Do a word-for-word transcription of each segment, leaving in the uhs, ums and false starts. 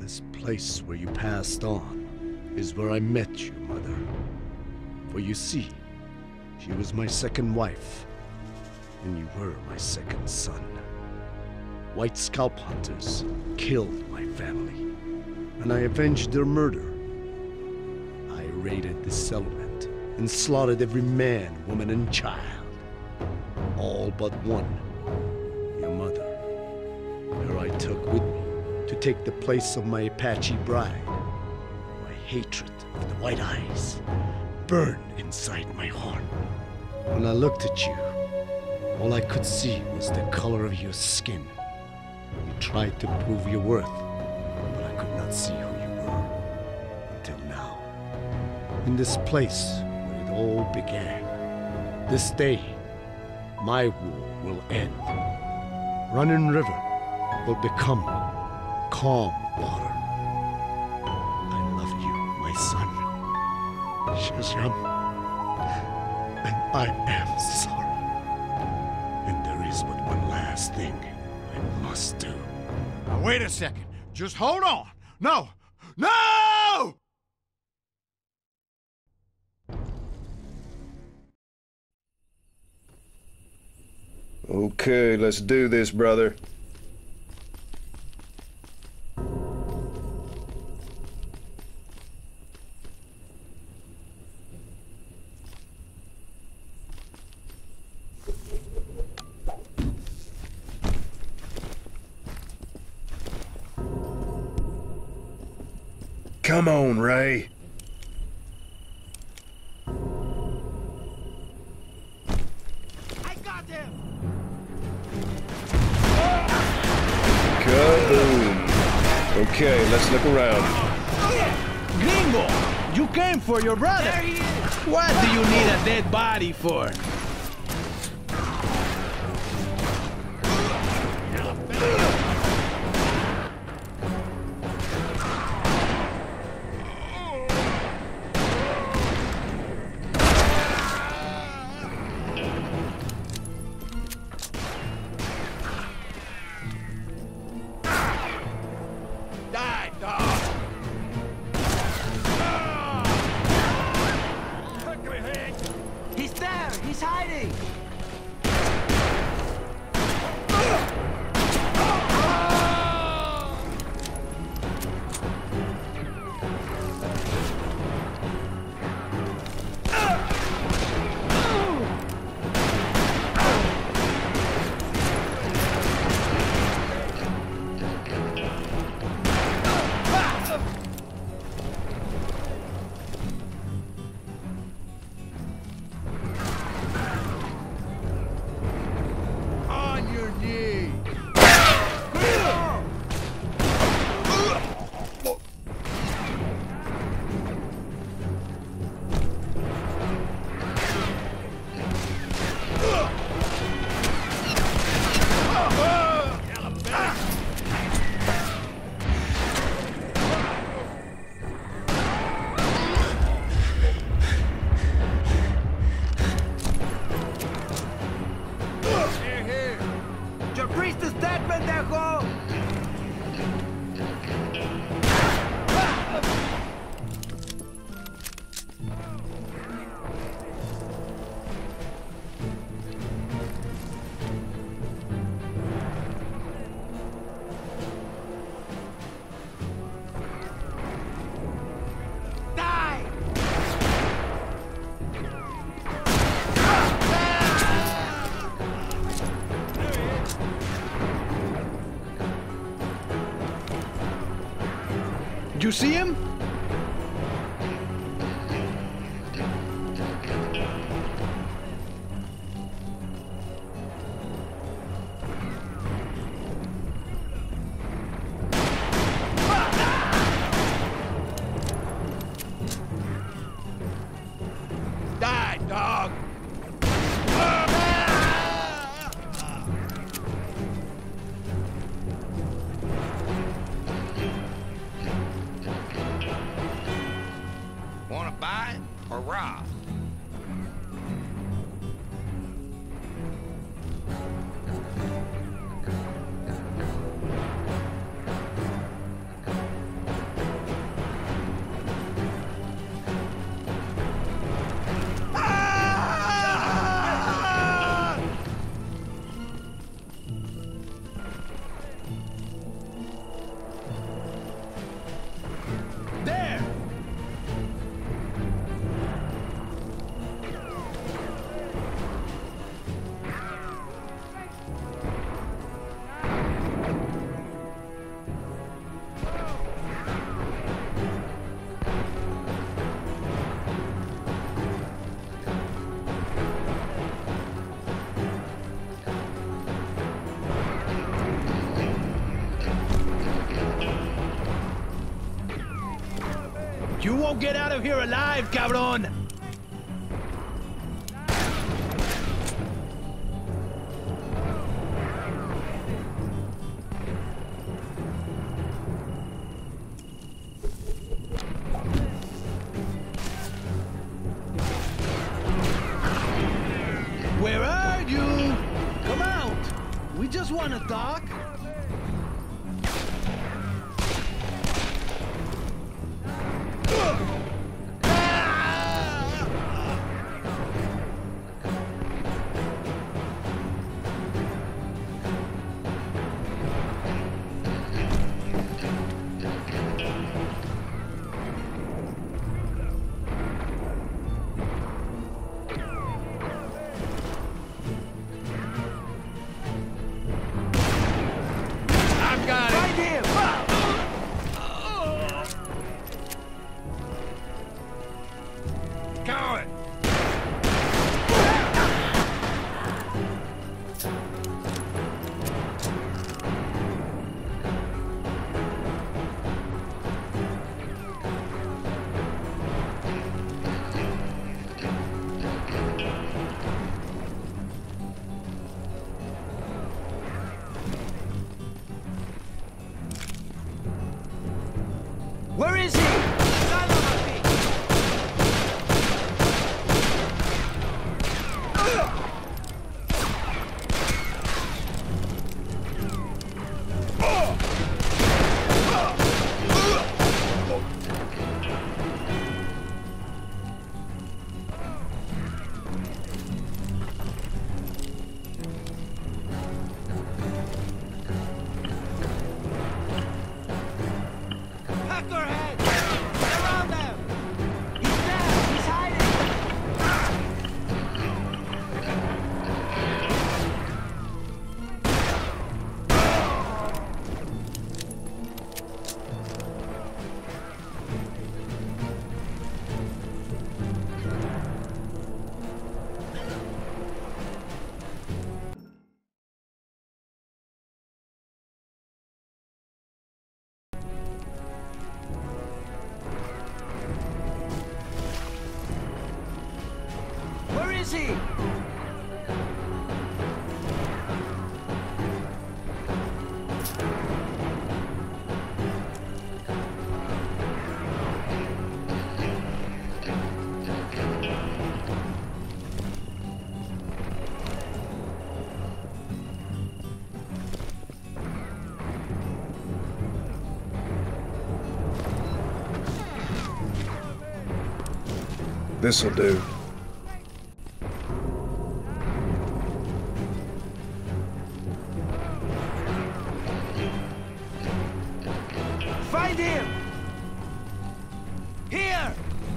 This place where you passed on is where I met you, Mother. For you see, she was my second wife, and you were my second son. White scalp hunters killed my family, and I avenged their murder. I raided the settlement and slaughtered every man, woman, and child. All but one, your mother. Her I took with me to take the place of my Apache bride. My hatred of the White Eyes burned inside my heart. When I looked at you, all I could see was the color of your skin. You tried to prove your worth, but I could not see who you were. Until now. In this place where it all began. This day, my rule will end. Running River will become calm water. I love you, my son. Shazam. And I am sorry. And there is but one last thing I must do. Now wait a second. Just hold on. No! No! Okay, let's do this, brother. Come on, Ray. I got him! Kaboom. Okay, let's look around. Gringo! You came for your brother! There he is! What do you need a dead body for? Die, dog! He's there! He's hiding! On your knees! Here, here! Your priest is dead, pendejo! Die! Did you see him? Die, dog! You won't get out of here alive, cabrón! Where are you? Come out! We just want to talk. Where is he? Son of a bitch! Peckerhead! Around them! He's there! He's hiding! Where is he? This'll do. Find him! Here!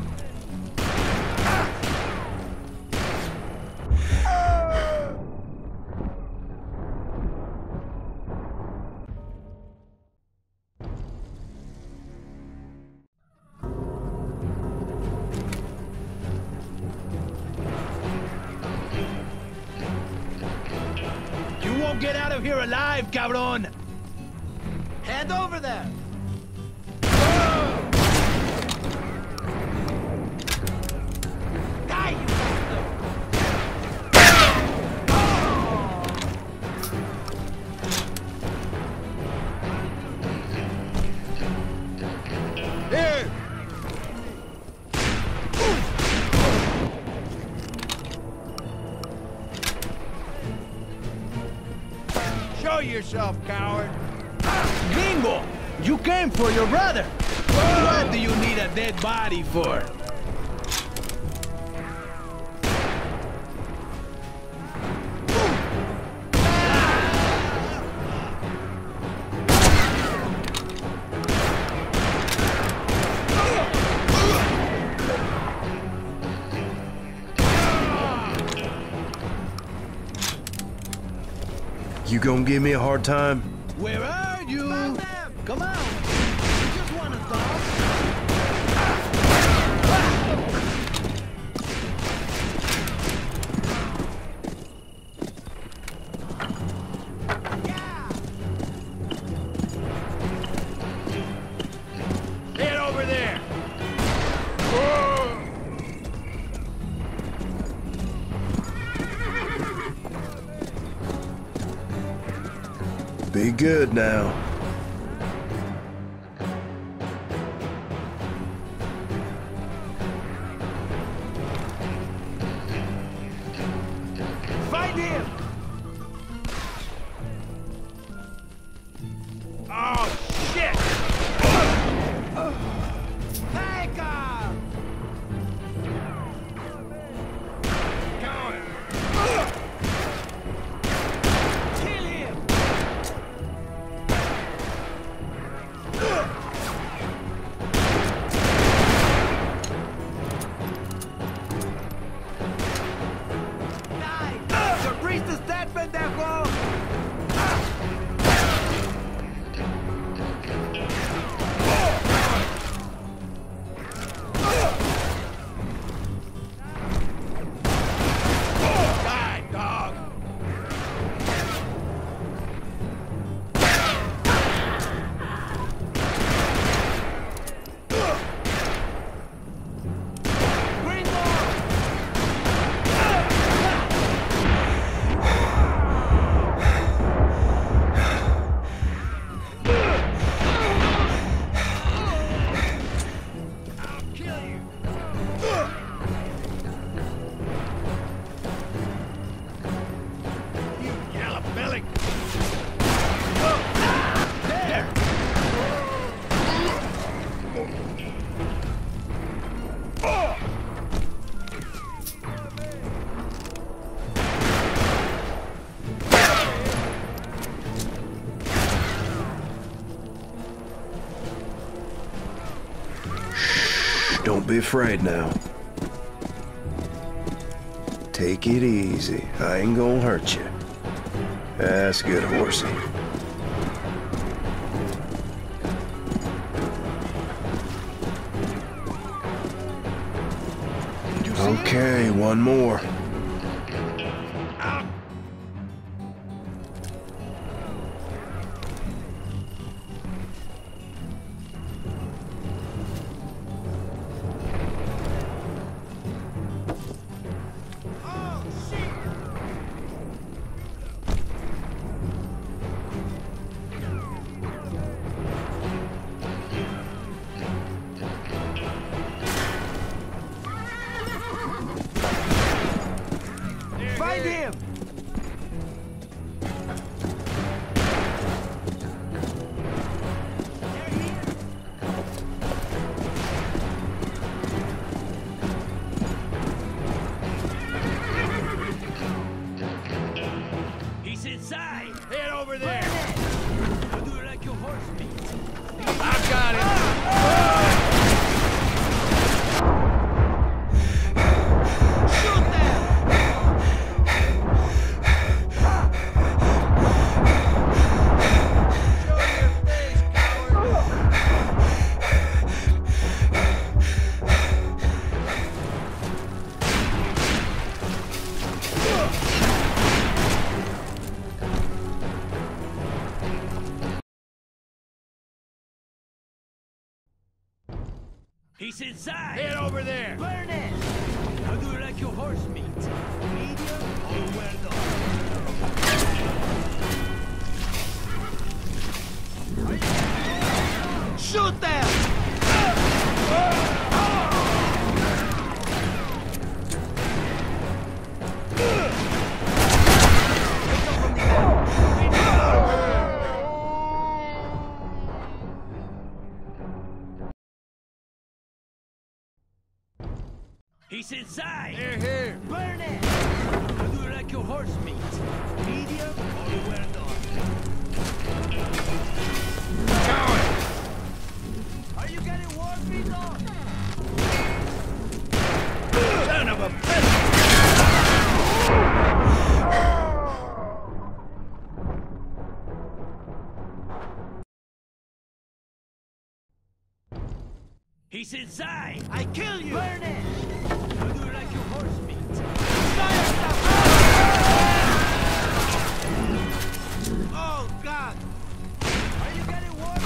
You won't get out of here alive, cabrón! Hand over there! Die, you bastard! Here! Show yourself, coward! Gringo! You came for your brother! What do you need a dead body for? You gonna give me a hard time? Where are you? Found them! Come out! We just want to talk. Get over there! Be good now. Find him! Oh, shit! Take him! Going! Kill him! Die! The priest is dead, pendejo! Die, dog! You yellow belly! There! Don't be afraid now. Take it easy. I ain't gonna hurt you. That's good, horsey. Okay, one more. Oh, shit! Find him! He's inside! Head over there! I'll do it like your horse meat. I've got him! Shoot them! Show your face, coward! He's inside! Head over there! Burn it! I'll do it like your horse meat. Medium or well done. Shoot them! He's inside! Here, here! Burn it! I'll do it like your horse meat. Medium or well done. Going! Are you getting war meat on? Son of a bitch! He's inside! I kill you! Burn it! I'll do it like your horse meat. Oh, God! Are you getting war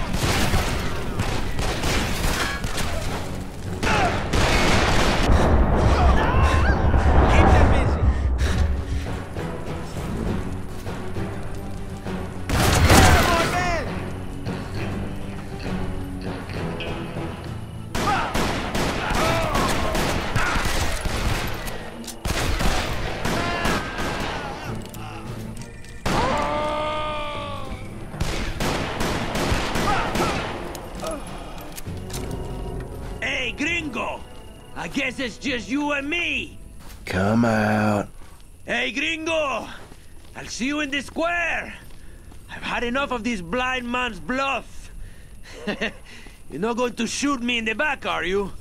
Keep them busy! I guess it's just you and me. Come out. Hey, gringo! I'll see you in the square. I've had enough of this blind man's bluff. You're not going to shoot me in the back, are you?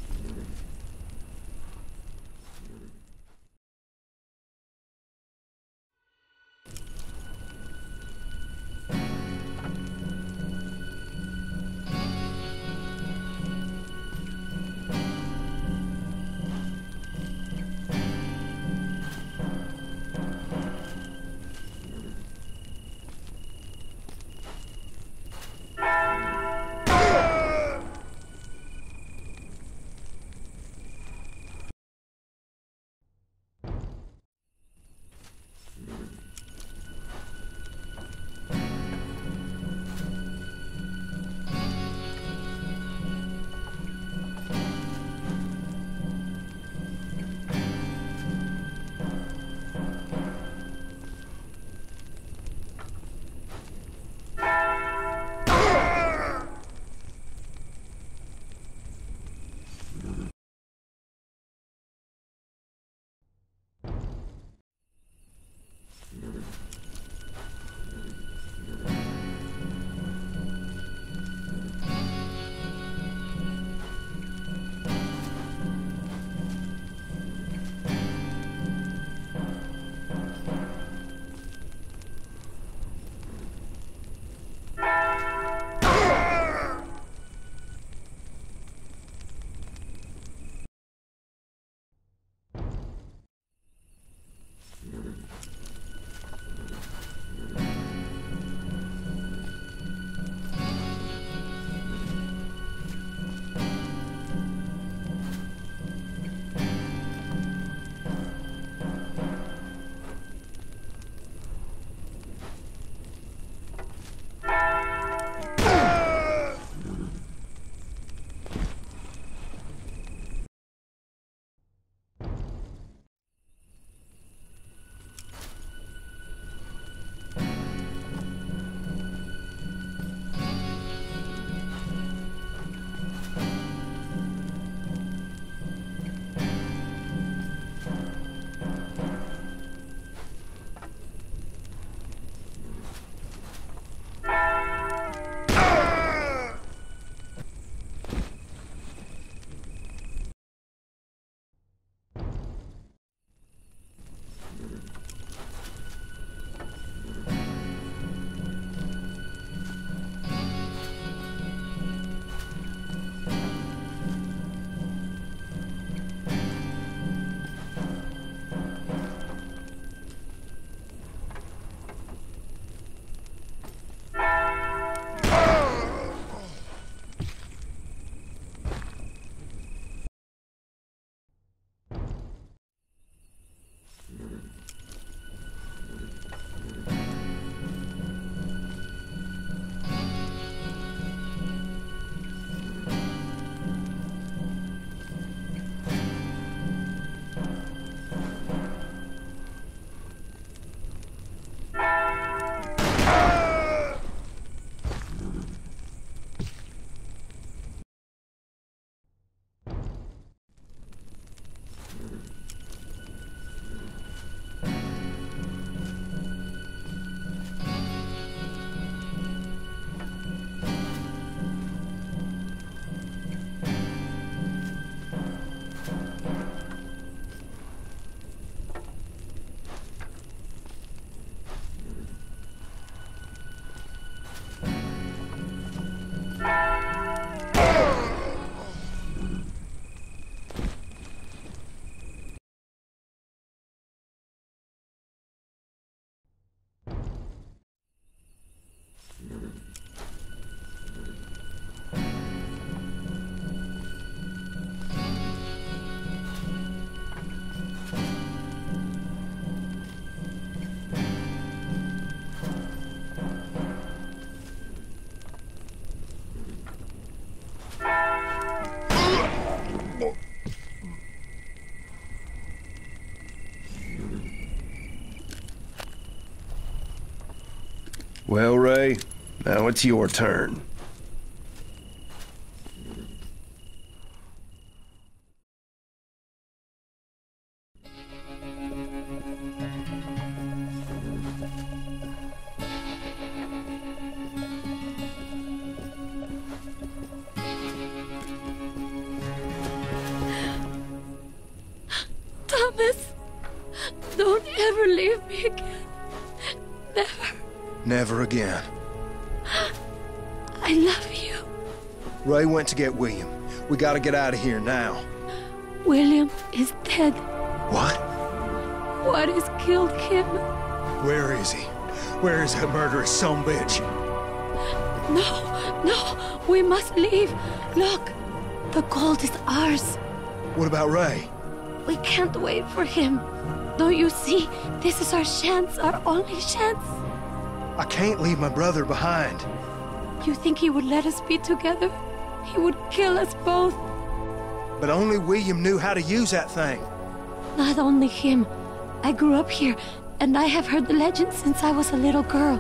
Well, Ray, now it's your turn. Never again. I love you. Ray went to get William. We gotta get out of here now. William is dead. What? What has killed Kim? Where is he? Where is that murderous son bitch? No, no, we must leave. Look, the gold is ours. What about Ray? We can't wait for him. Don't you see? This is our chance, our only chance. I can't leave my brother behind. You think he would let us be together? He would kill us both. But only William knew how to use that thing. Not only him. I grew up here, and I have heard the legend since I was a little girl.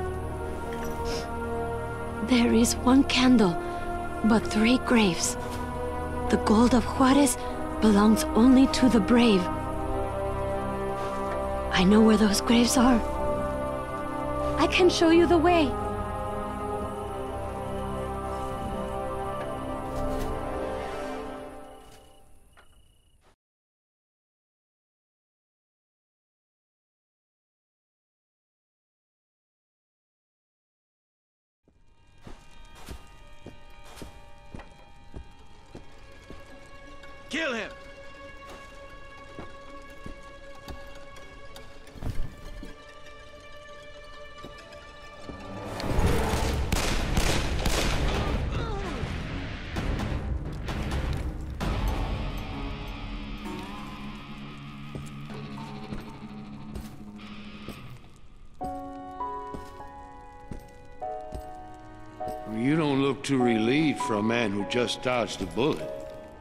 There is one candle, but three graves. The gold of Juarez belongs only to the brave. I know where those graves are. I can show you the way. Kill him! You don't look too relieved for a man who just dodged a bullet.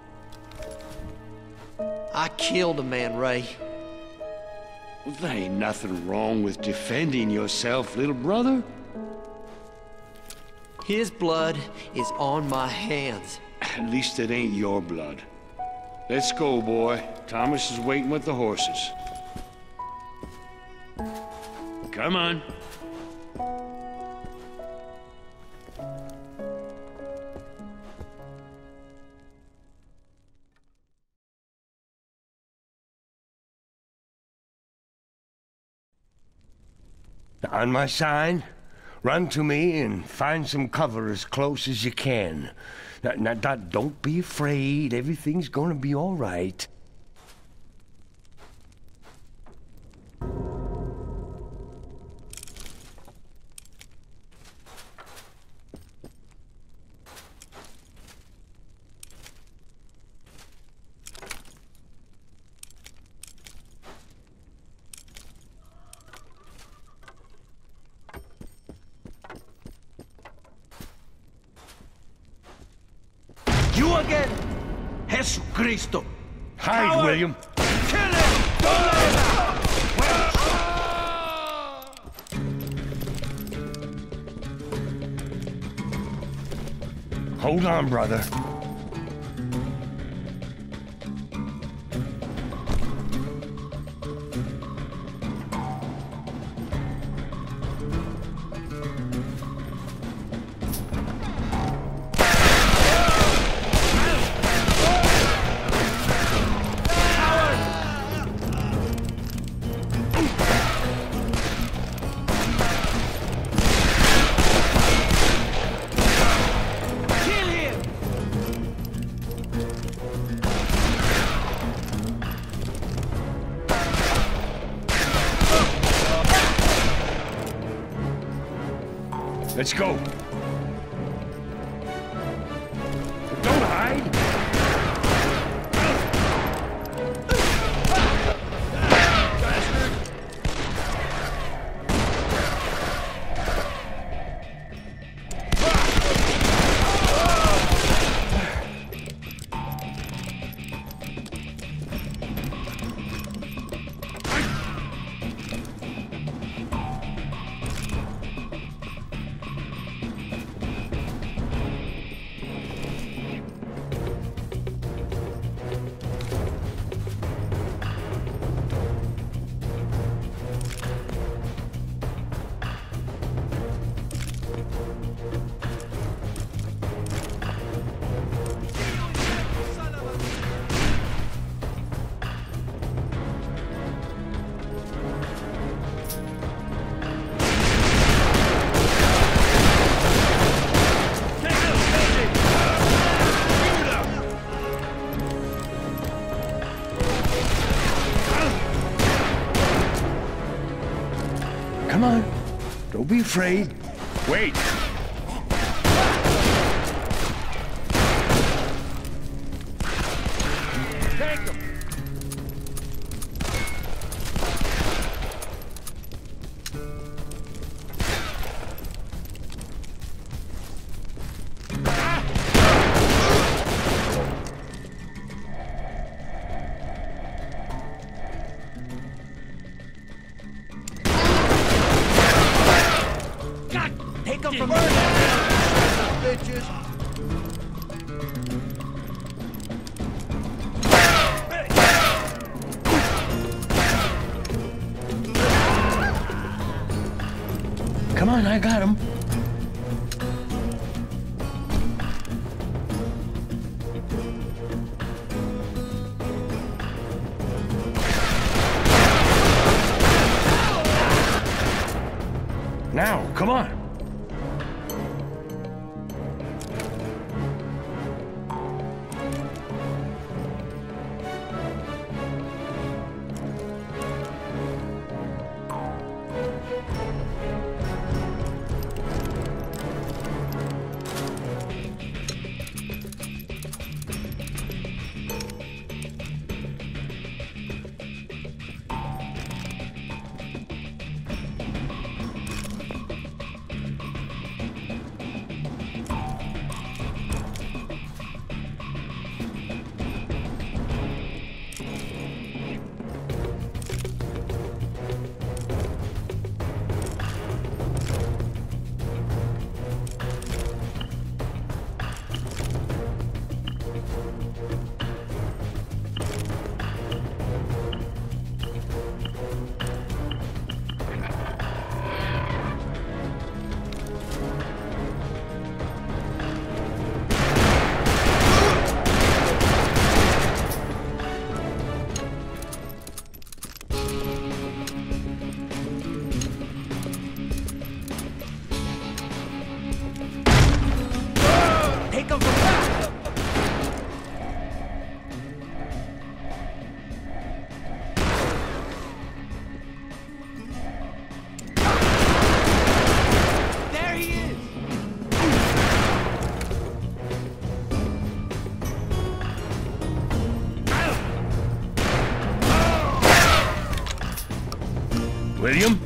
I killed a man, Ray. Well, there ain't nothing wrong with defending yourself, little brother. His blood is on my hands. At least it ain't your blood. Let's go, boy. Thomas is waiting with the horses. Come on. On my sign, run to me and find some cover as close as you can. Now, now, now, don't be afraid. Everything's gonna be all right. You again! Jesucristo! Hide, Coward! William. Kill him! Don't let him out! Hold on, brother. Let's go. Don't hide. be afraid. Wait. Take him. Take them from me. Bitches. Come on, I got him. Now, come on. Take them from back. There he is. William?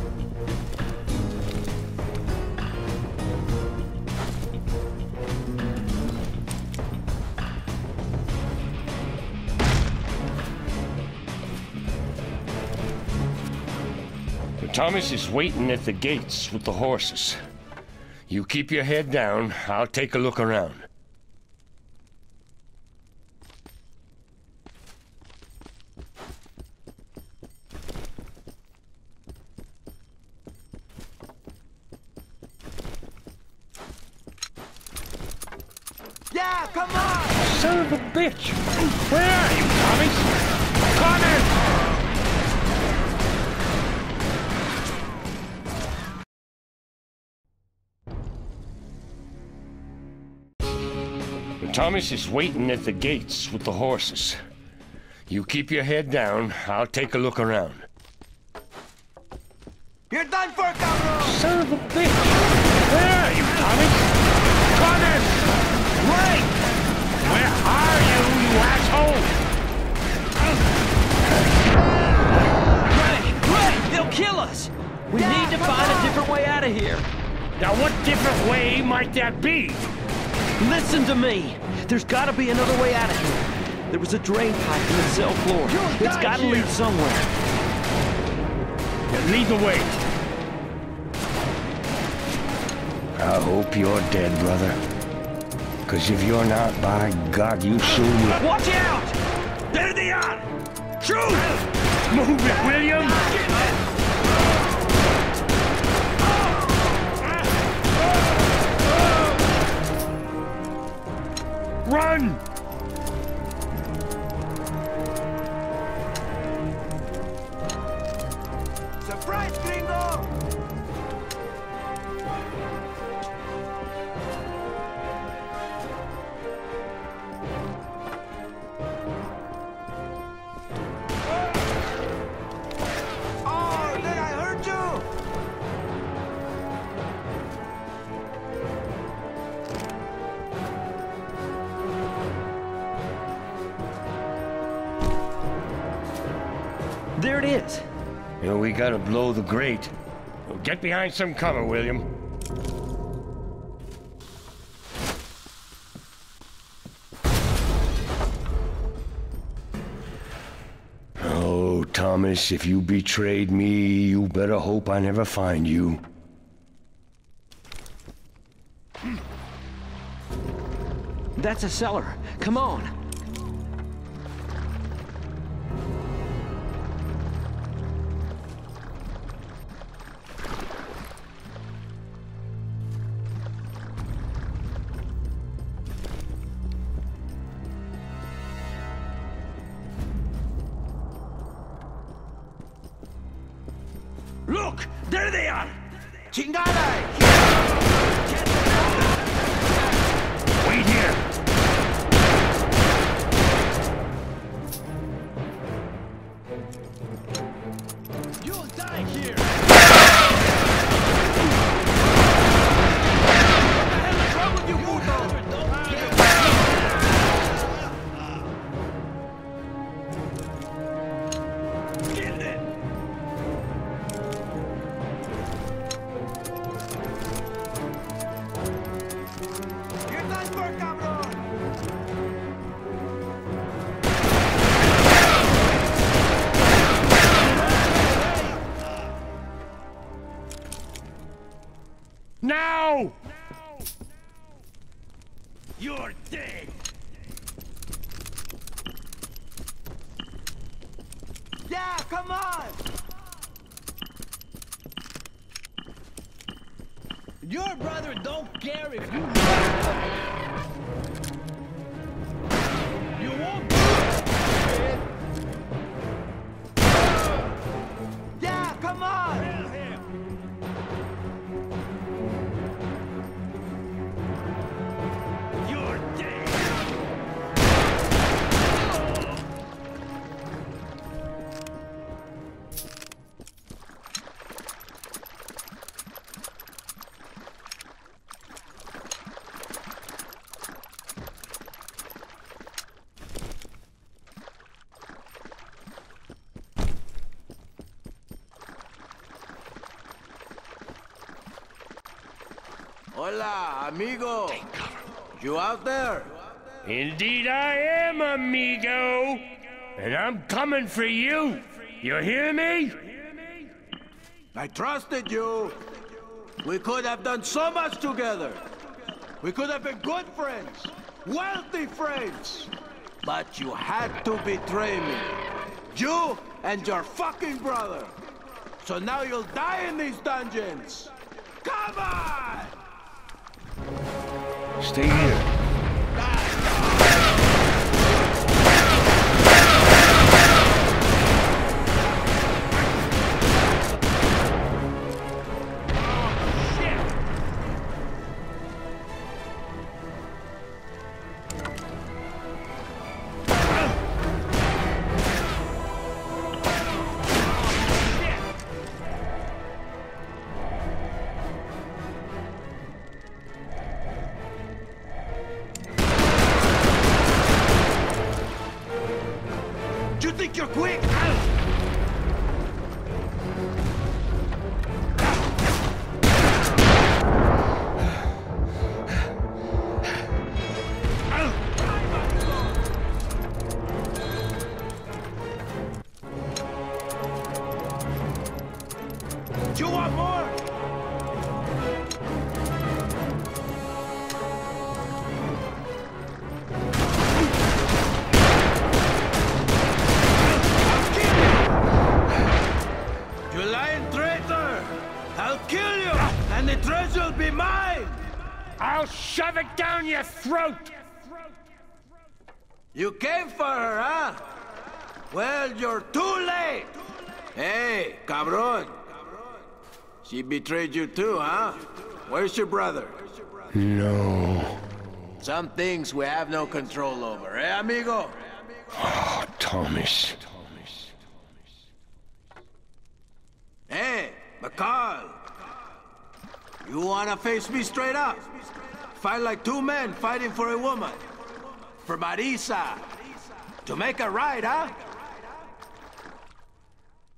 Thomas is waiting at the gates with the horses. You keep your head down. I'll take a look around. Yeah, come on. Son of a bitch! Where are you, Thomas? Thomas! Thomas is waiting at the gates with the horses. You keep your head down. I'll take a look around. You're done for, cabrón. Son of a bitch! Where are you, Thomas? Thomas! Wait! Where are you, you asshole? Ray! Ray! They'll kill us! We yeah, need to find on. a different way out of here. Now what different way might that be? Listen to me! There's gotta be another way out of here. There was a drain pipe in the cell floor. You'll it's gotta here. lead somewhere. Then lead the way. I hope you're dead, brother. Because if you're not, by God, you soon will. Watch out! There they are! Shoot! Move it, William! Run! Surprise, gringo! Oh, did I hurt you? there it is. You know, we gotta blow the grate. Get behind some cover, William. Oh, Thomas, if you betrayed me, you better hope I never find you. That's a cellar. Come on. Look! There they are! Chingada! Wait here! You'll die here! Now! You're dead! Yeah, come on! Your brother don't care if you... You won't do it! Yeah, come on! You're dead! Hola, amigo. You out there? Indeed I am, amigo. And I'm coming for you. You hear me? I trusted you. We could have done so much together. We could have been good friends, wealthy friends. But you had to betray me. You and your fucking brother. So now you'll die in these dungeons. Come on! Stay here. You think you're quick? You want more? You lying traitor! I'll kill you, and the treasure'll be mine! I'll shove it down your throat! You came for her, huh? Well, you're too late! Hey, cabron! She betrayed you too, huh? Where's your brother? No. Some things we have no control over, eh, amigo? Oh, Thomas. Hey, McCall! You wanna face me straight up? Fight like two men fighting for a woman. For Marisa. To make her right, huh?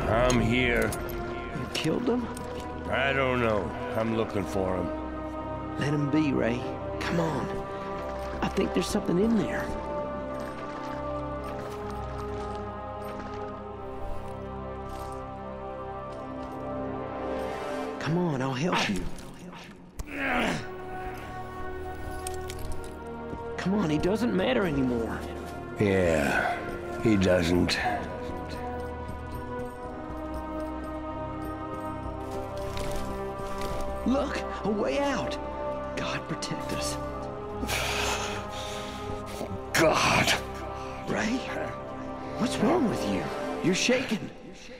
I'm here. You killed him? I don't know. I'm looking for him. Let him be, Ray. Come on. I think there's something in there. Come on, I'll help you. Come on, he doesn't matter anymore. Yeah, he doesn't. Look, a way out. God protect us. God. Ray, what's wrong with you? You're shaking.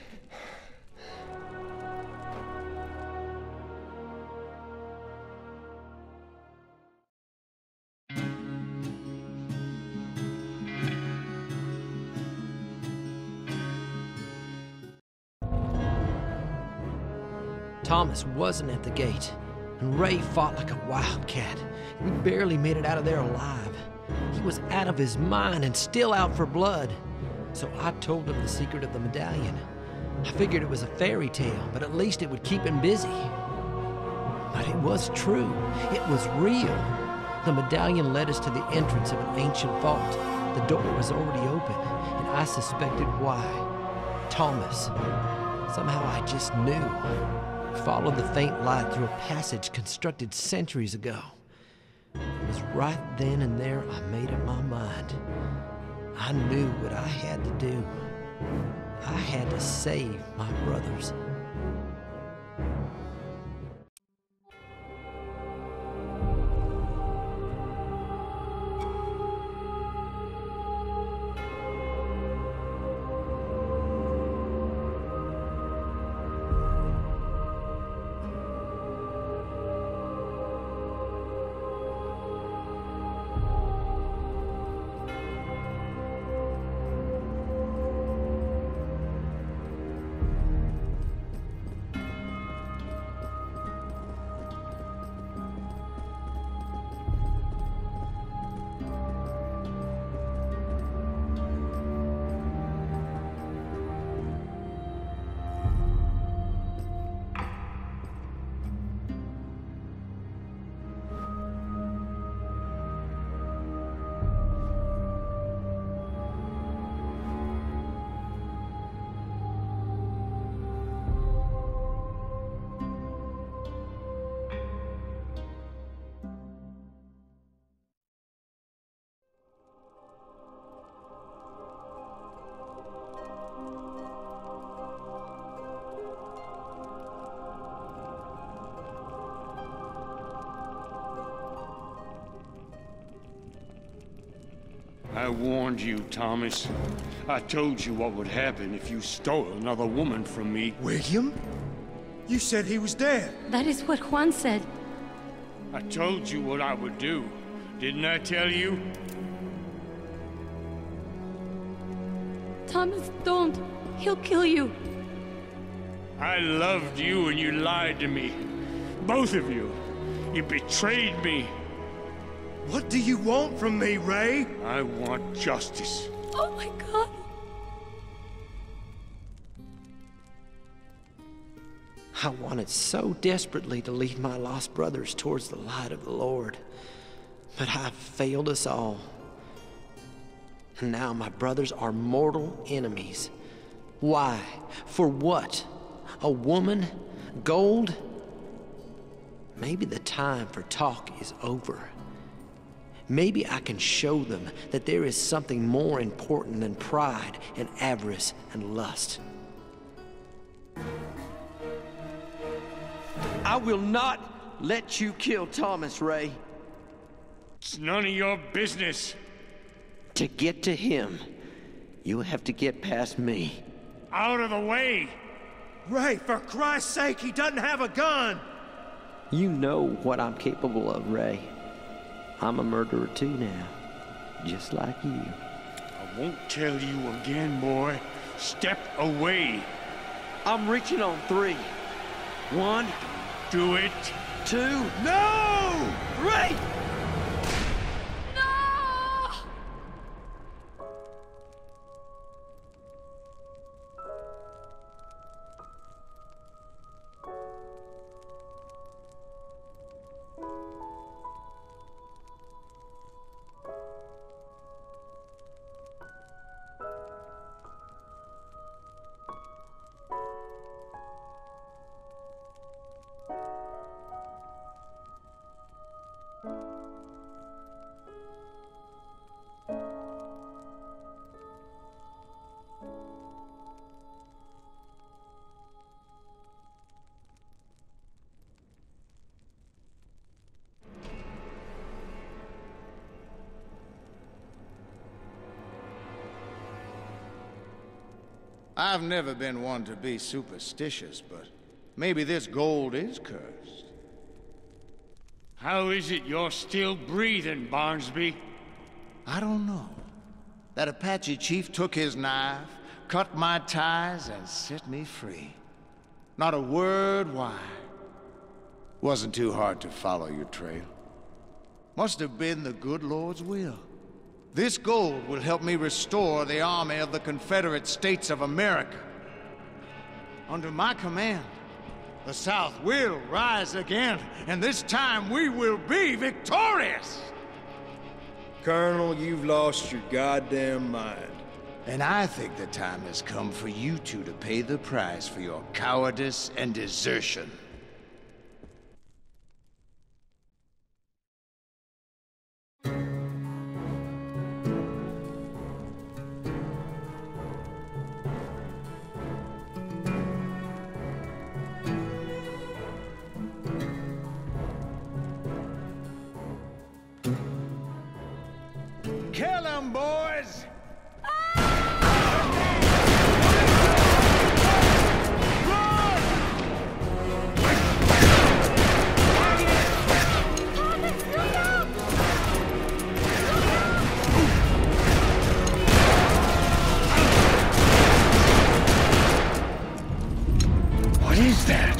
Thomas wasn't at the gate, and Ray fought like a wildcat. We barely made it out of there alive. He was out of his mind and still out for blood. So I told him the secret of the medallion. I figured it was a fairy tale, but at least it would keep him busy. But it was true. It was real. The medallion led us to the entrance of an ancient vault. The door was already open, and I suspected why. Thomas. Somehow I just knew. Followed the faint light through a passage constructed centuries ago. It was right then and there I made up my mind. I knew what I had to do. I had to save my brothers. I warned you, Thomas. I told you what would happen if you stole another woman from me. William? You said he was dead. That is what Juan said. I told you what I would do. Didn't I tell you? Thomas, don't. He'll kill you. I loved you and you lied to me. Both of you. You betrayed me. What do you want from me, Ray? I want justice. Oh my God. I wanted so desperately to lead my lost brothers towards the light of the Lord. But I failed us all. And now my brothers are mortal enemies. Why? For what? A woman? Gold? Maybe the time for talk is over. Maybe I can show them that there is something more important than pride and avarice and lust. I will not let you kill Thomas, Ray. It's none of your business. To get to him, you have to get past me. Out of the way! Ray, for Christ's sake, he doesn't have a gun! You know what I'm capable of, Ray. I'm a murderer too now, just like you. I won't tell you again, boy. Step away. I'm reaching on three. One. Do it. Two. No! Ray! No! I've never been one to be superstitious, but maybe this gold is cursed. How is it you're still breathing, Barnsby? I don't know. That Apache chief took his knife, cut my ties, and set me free. Not a word why. Wasn't too hard to follow your trail. Must have been the good Lord's will. This gold will help me restore the army of the Confederate States of America. Under my command, the South will rise again, and this time we will be victorious! Colonel, you've lost your goddamn mind. And I think the time has come for you two to pay the price for your cowardice and desertion. Kill him, boys! What is that?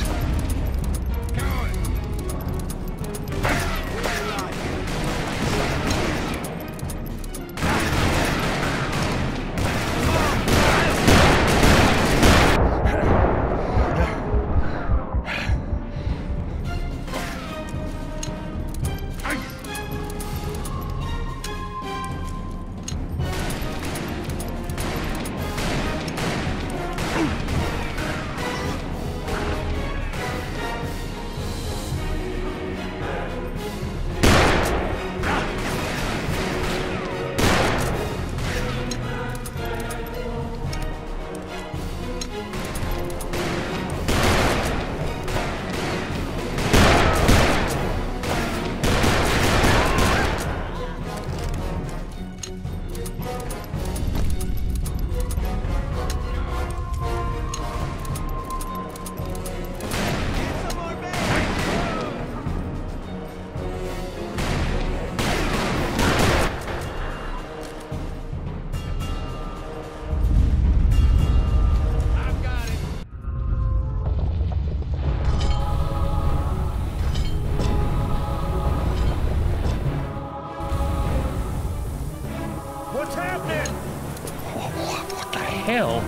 What's happening? Oh, what the hell?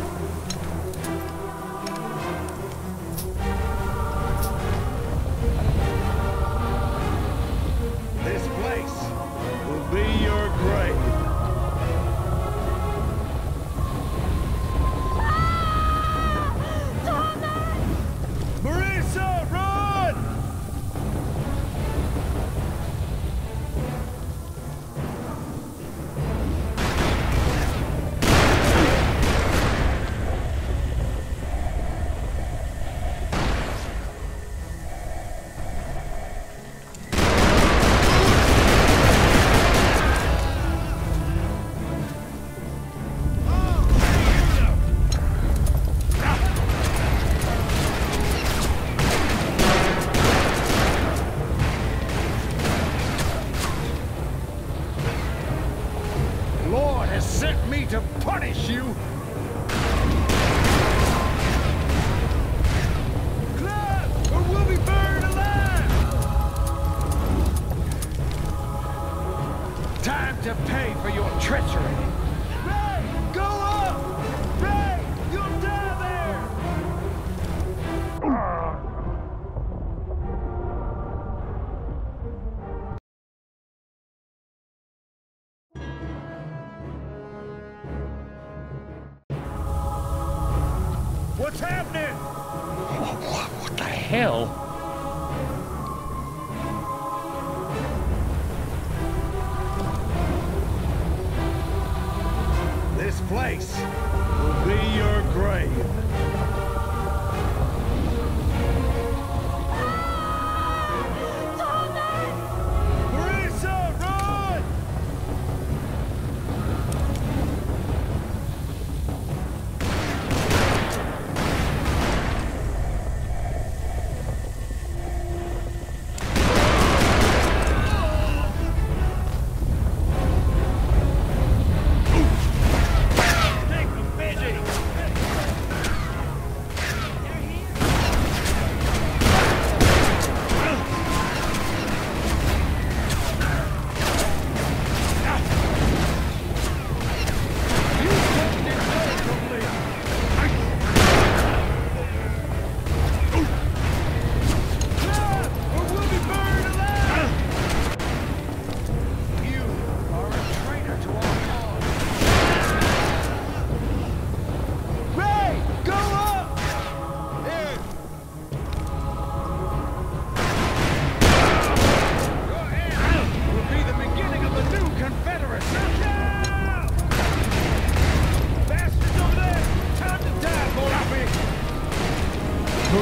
This place will be your grave. Marissa, run! Lord has sent me to punish you! Clive, or we'll be burned alive! Time to pay for your treachery! Ray, go up! Ray, you'll die there! What's happening? Oh, what the hell? This place will be your grave. Marissa, run!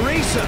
Marisa!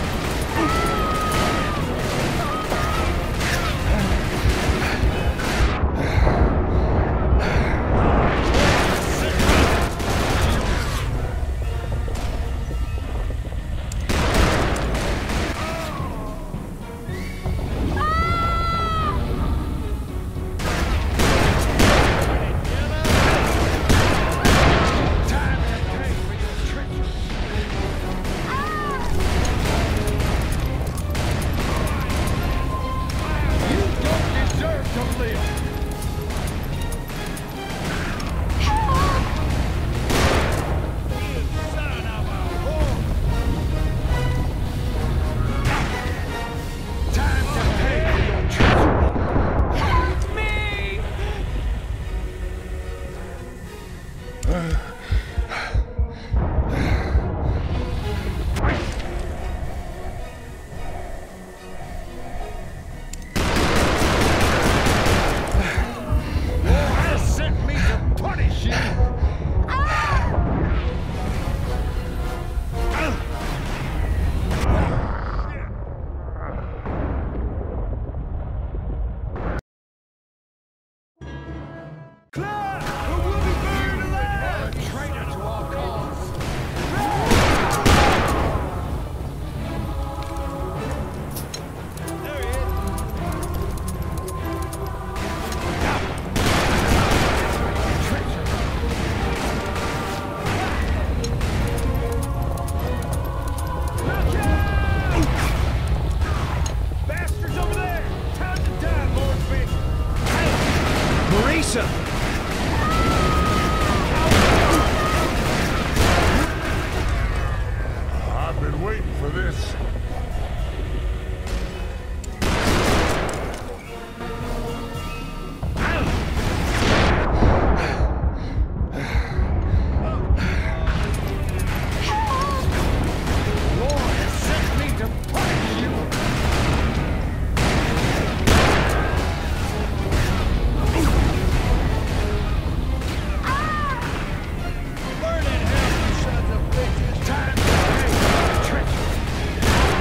I've been waiting for this. Burn in hell, you sons of bitches! Time to pay for treachery!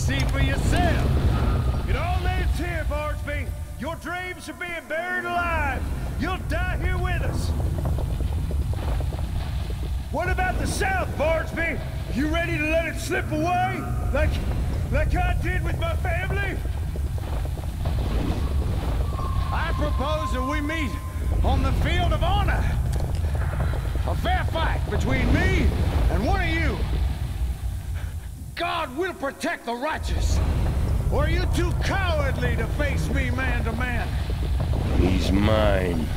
see for yourself. It all ends here, Barsby. Your dreams are being buried alive. You'll die here with us. What about the South, Barsby? You ready to let it slip away? Like, like I did with my family? I propose that we meet on the field of honor. A fair fight between me and one of you. God will protect the righteous. Or are you too cowardly to face me man to man? He's mine.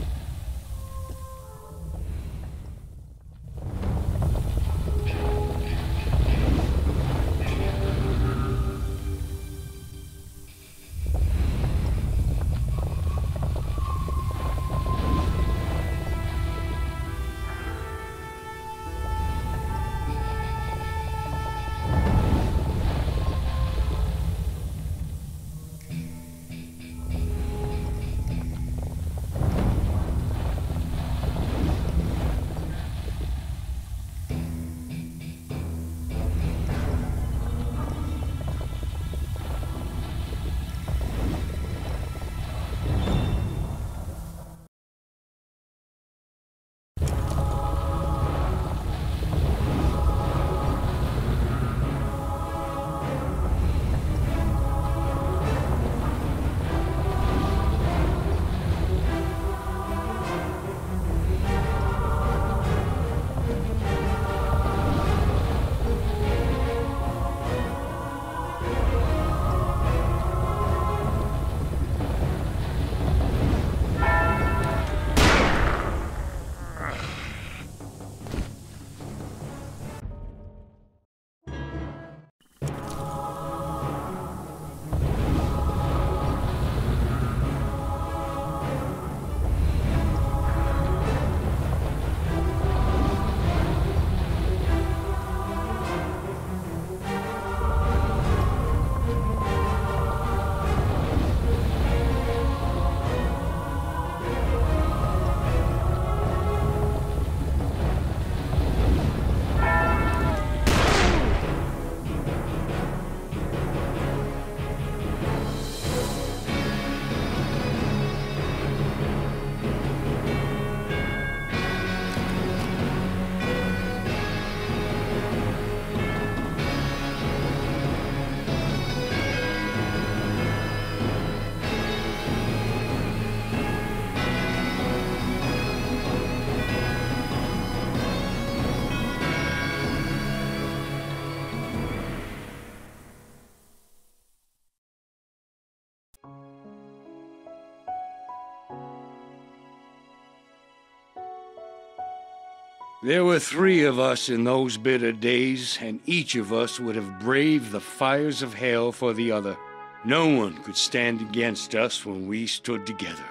There were three of us in those bitter days, and each of us would have braved the fires of hell for the other. No one could stand against us when we stood together.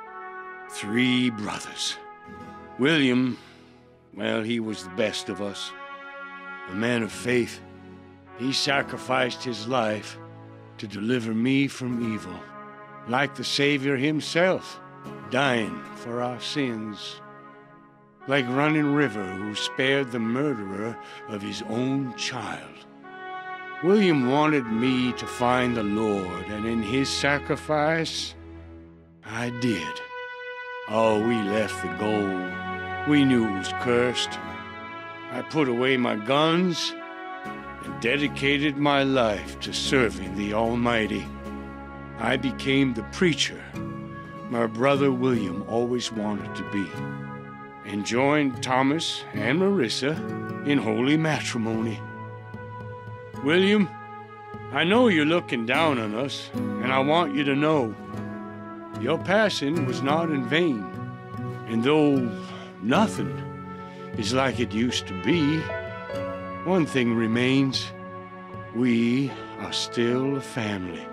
Three brothers. William, well, he was the best of us. A man of faith. He sacrificed his life to deliver me from evil, like the Savior himself, dying for our sins. Like Running River, who spared the murderer of his own child. William wanted me to find the Lord, and in his sacrifice, I did. Oh, we left the gold. We knew it was cursed. I put away my guns and dedicated my life to serving the Almighty. I became the preacher my brother William always wanted to be, and joined Thomas and Marissa in holy matrimony. William, I know you're looking down on us, and I want you to know your passing was not in vain. And though nothing is like it used to be, one thing remains: we are still a family.